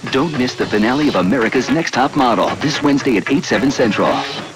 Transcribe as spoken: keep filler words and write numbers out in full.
Don't miss the finale of America's Next Top Model this Wednesday at eight, seven Central.